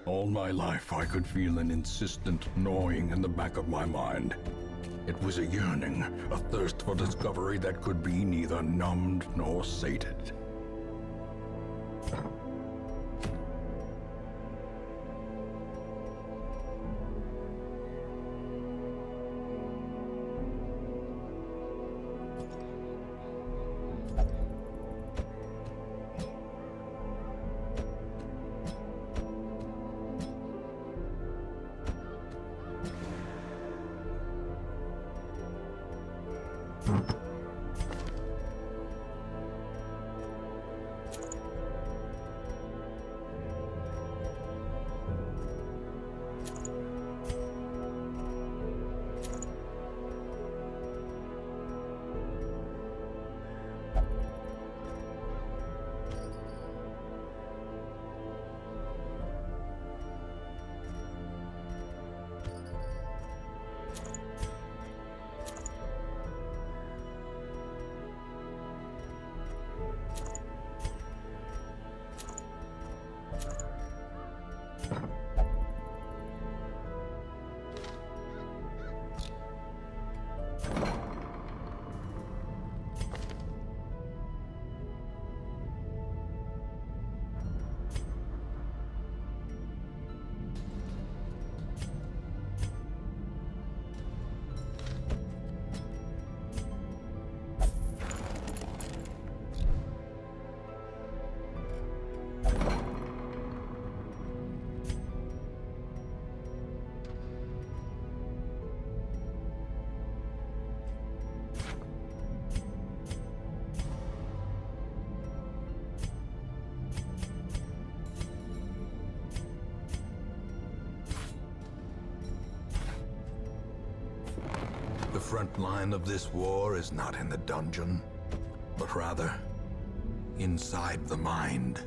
All my life I could feel an insistent gnawing in the back of my mind. It was a yearning, a thirst for discovery that could be neither numbed nor sated. The front line of this war is not in the dungeon, but rather inside the mind.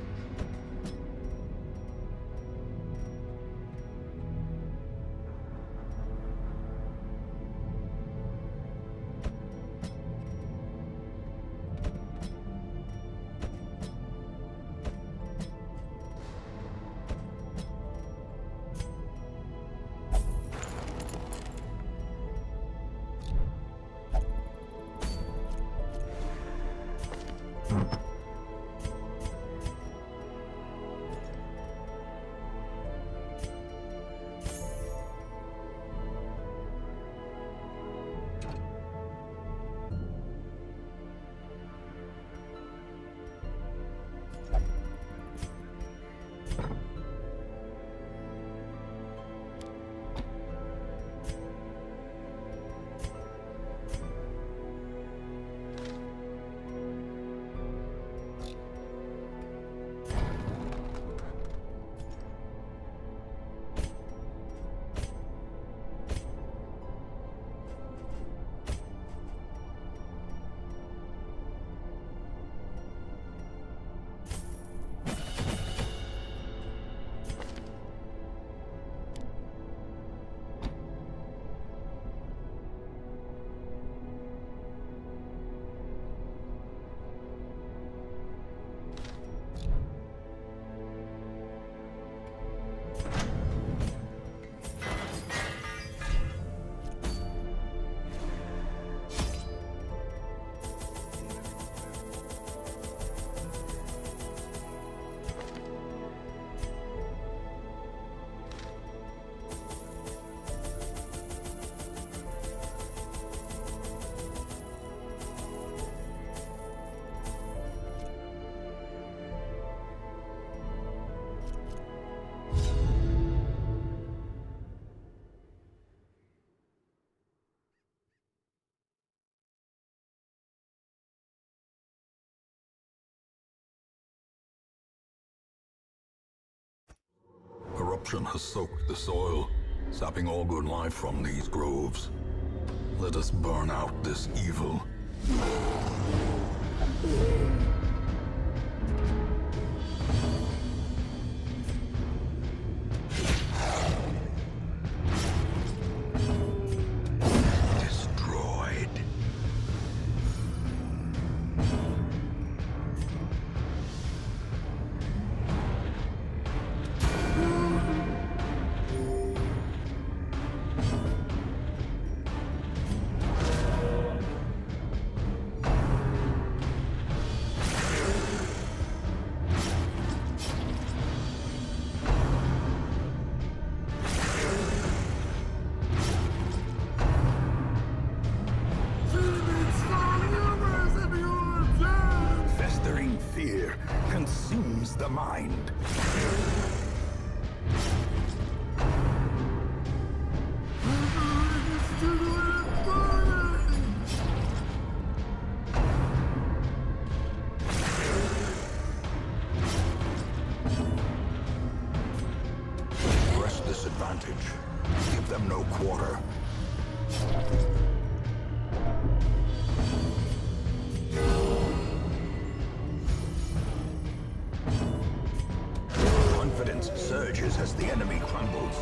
Corruption has soaked the soil, sapping all good life from these groves. Let us burn out this evil. fear consumes the mind. Press this advantage. Give them no quarter. Confidence surges as the enemy crumbles.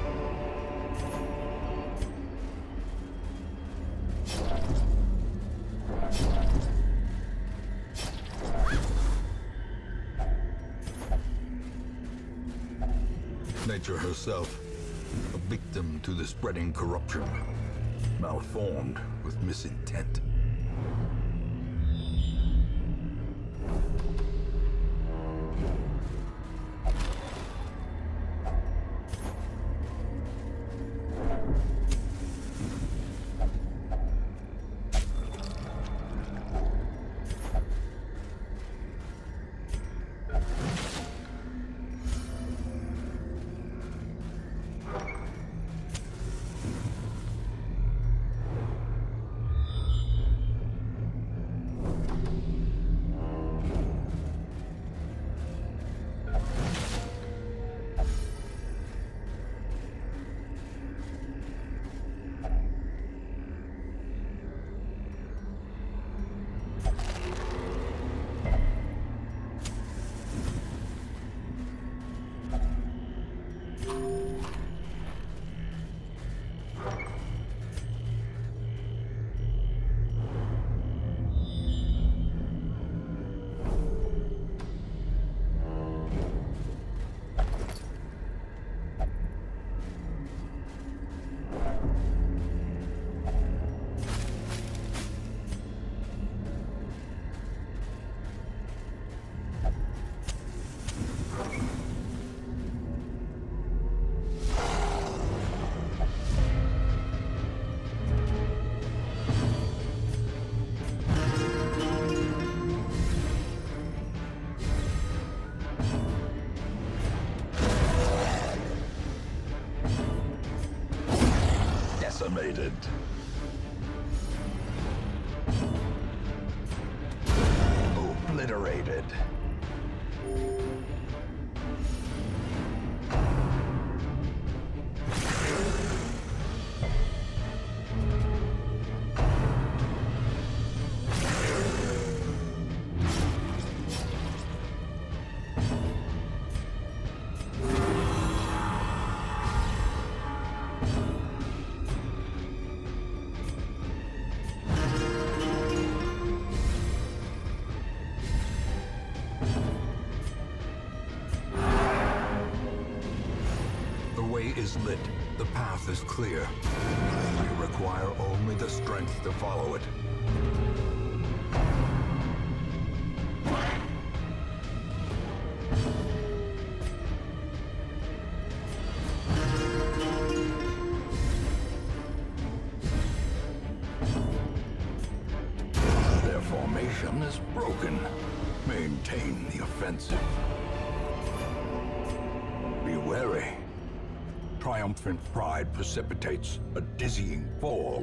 Nature herself, a victim to the spreading corruption, malformed with misintent. Decimated. Obliterated. The way is lit. The path is clear. We require only the strength to follow it. Their formation is broken. Maintain the offensive. Be wary. Triumphant pride precipitates a dizzying fall.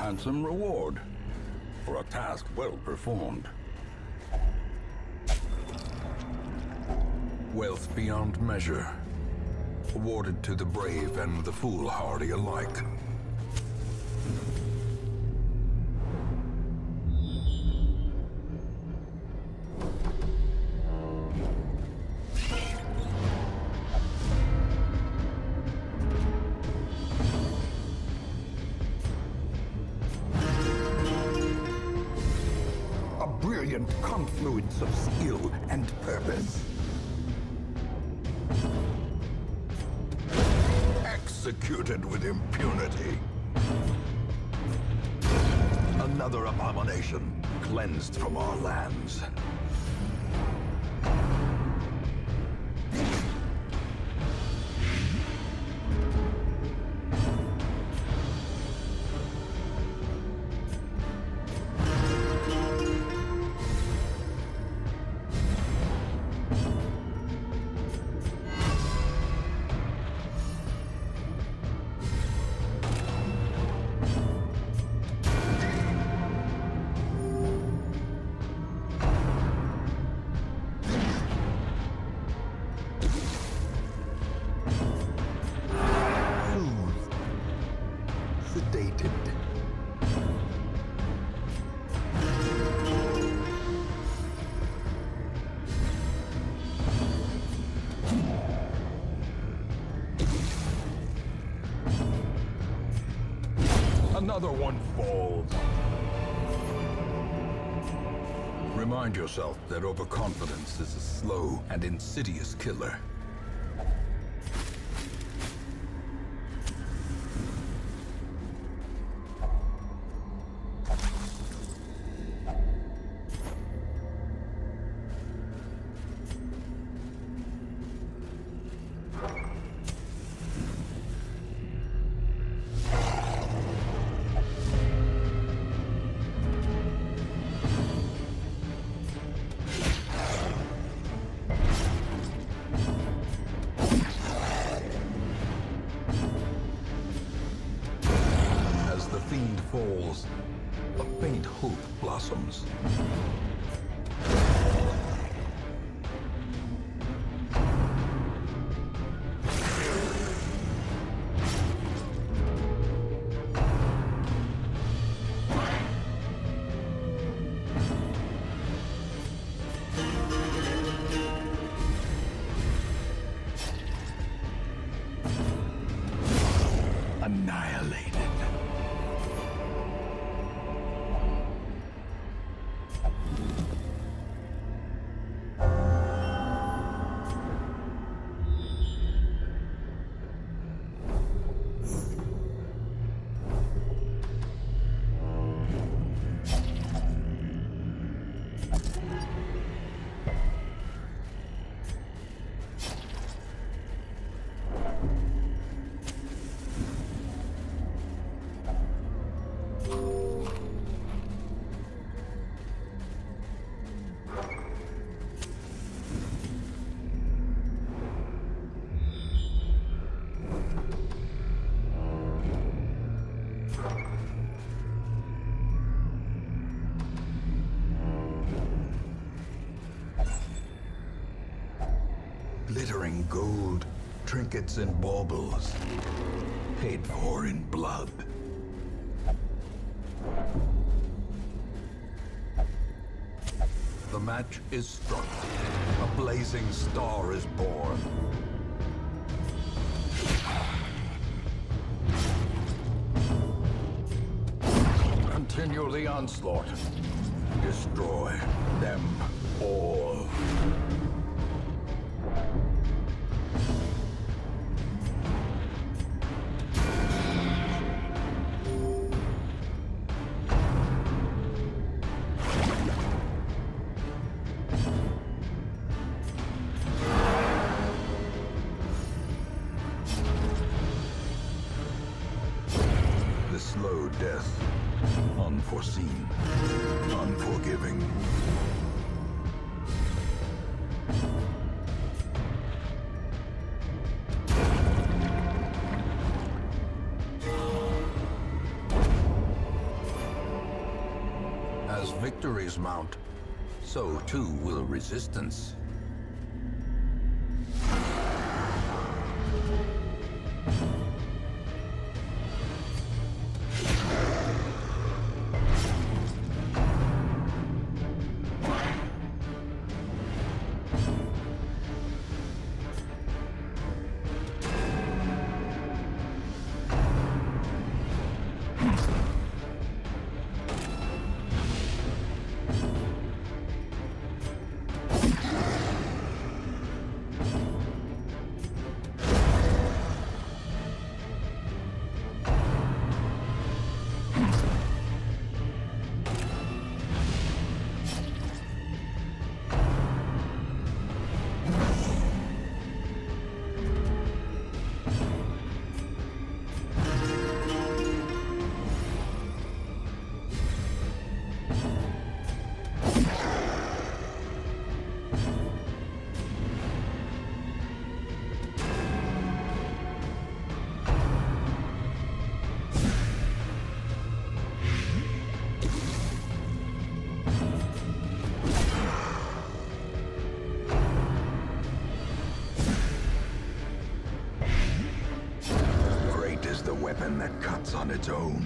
handsome reward for a task well performed. Wealth beyond measure, awarded to the brave and the foolhardy alike. A brilliant confluence of skill and purpose. Executed with impunity. Another abomination cleansed from our lands. Sedated. Another one falls. Remind yourself that overconfidence is a slow and insidious killer. As the fiend falls, a faint hope blossoms. Annihilated. Glittering gold, trinkets and baubles, paid for in blood. The match is struck. A blazing star is born. Continue the onslaught. Destroy them all. The slow death, unforeseen, unforgiving. glorious mount. So too will resistance. The weapon that cuts on its own.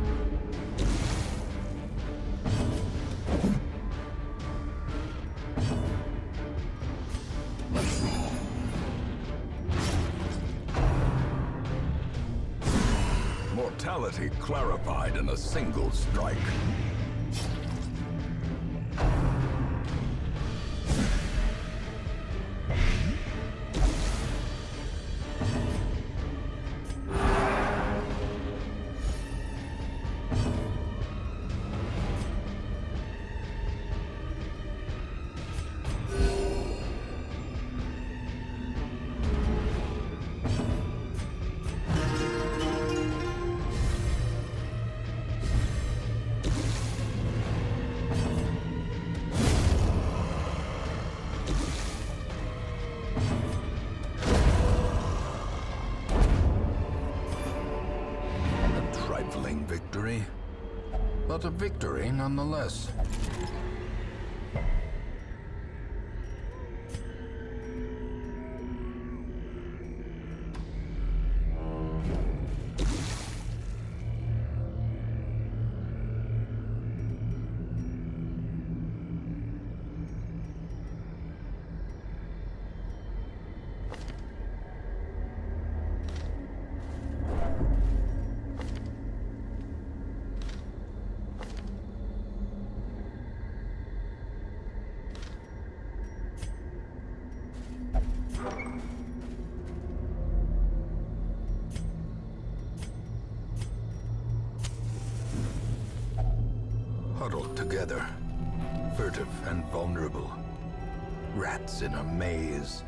Mortality clarified in a single strike. Victory, but a victory nonetheless. Huddled together, furtive and vulnerable, rats in a maze.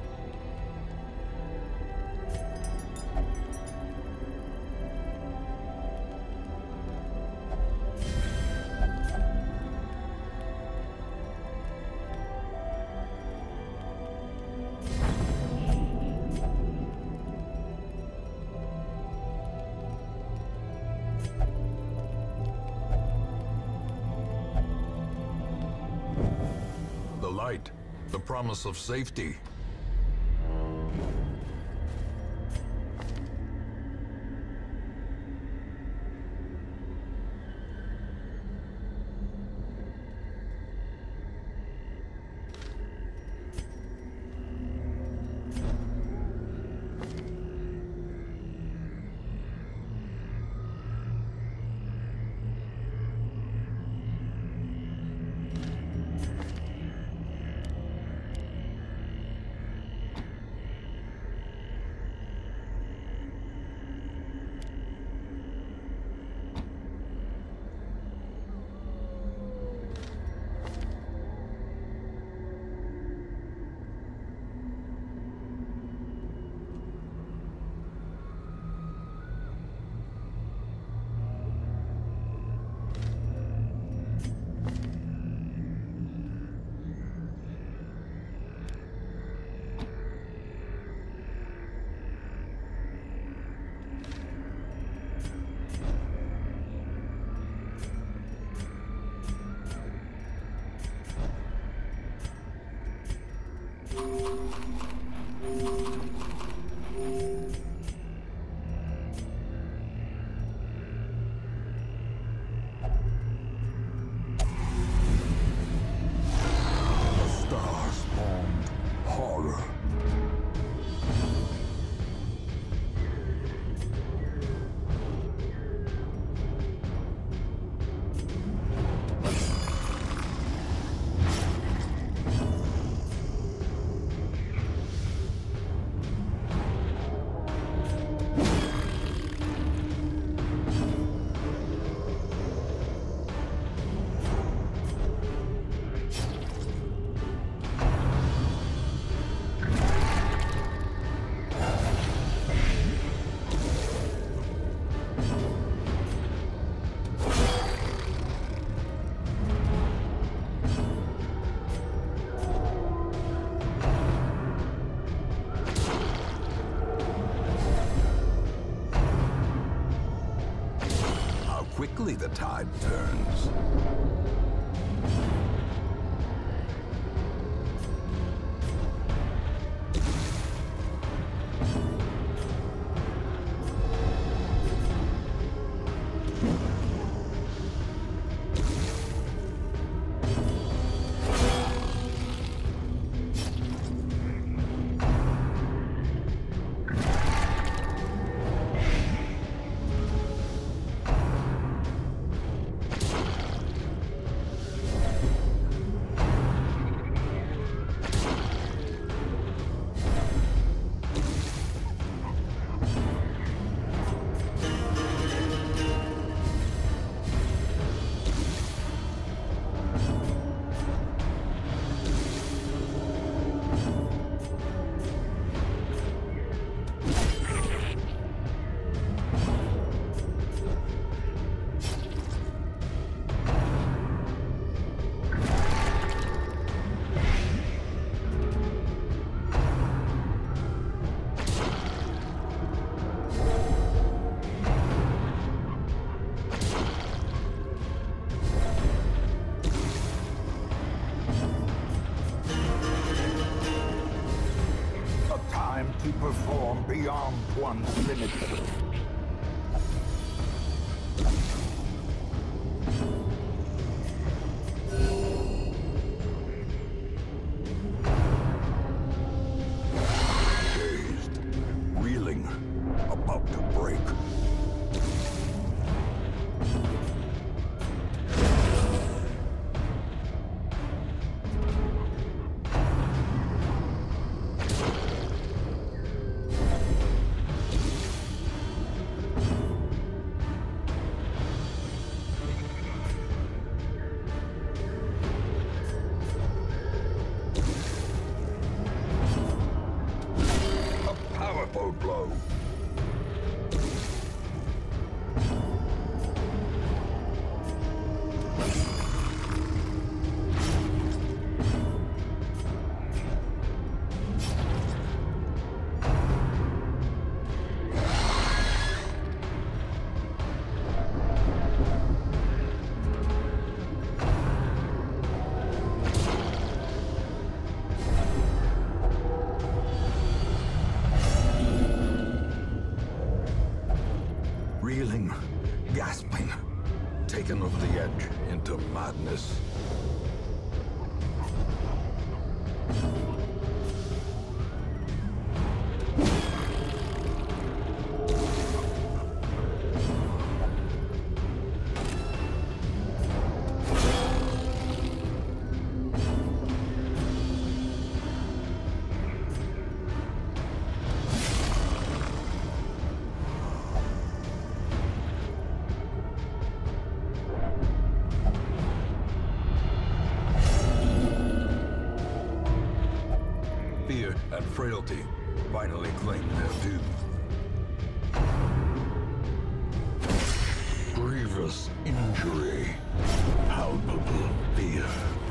The light, the promise of safety. tide turns. To perform beyond one's limits. Dazed, reeling, about to break. Blow. Reeling, gasping, taken over the edge into madness. Fear and frailty finally claim their due. Grievous injury, palpable fear.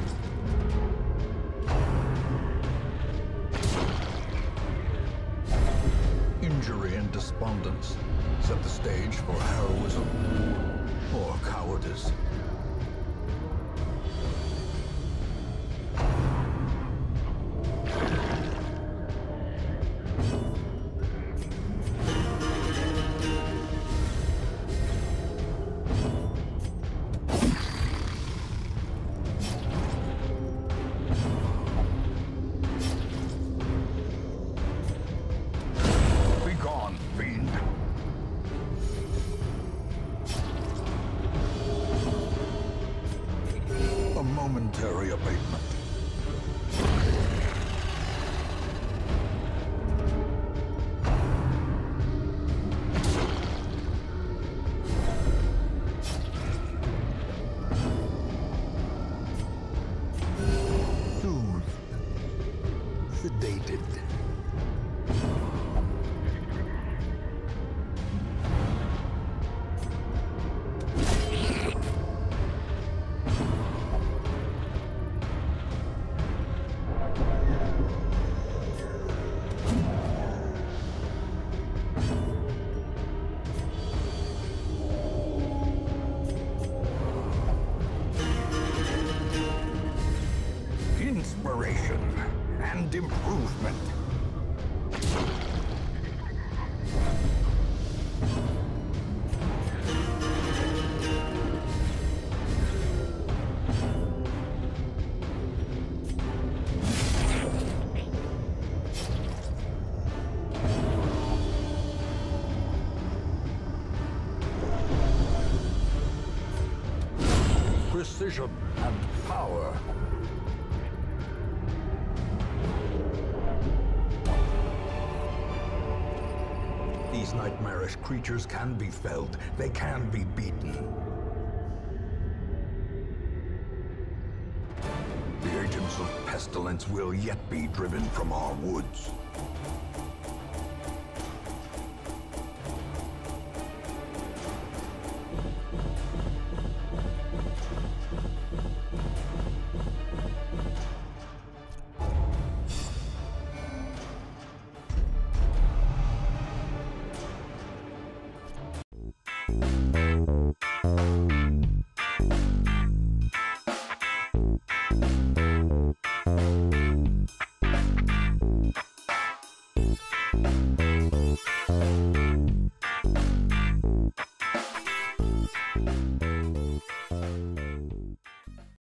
Injury and despondence set the stage for heroism or cowardice. Momentary abatement. Soothed, sedated. exploration and improvement. Precision and power. These nightmarish creatures can be felled. They can be beaten. The agents of pestilence will yet be driven from our woods.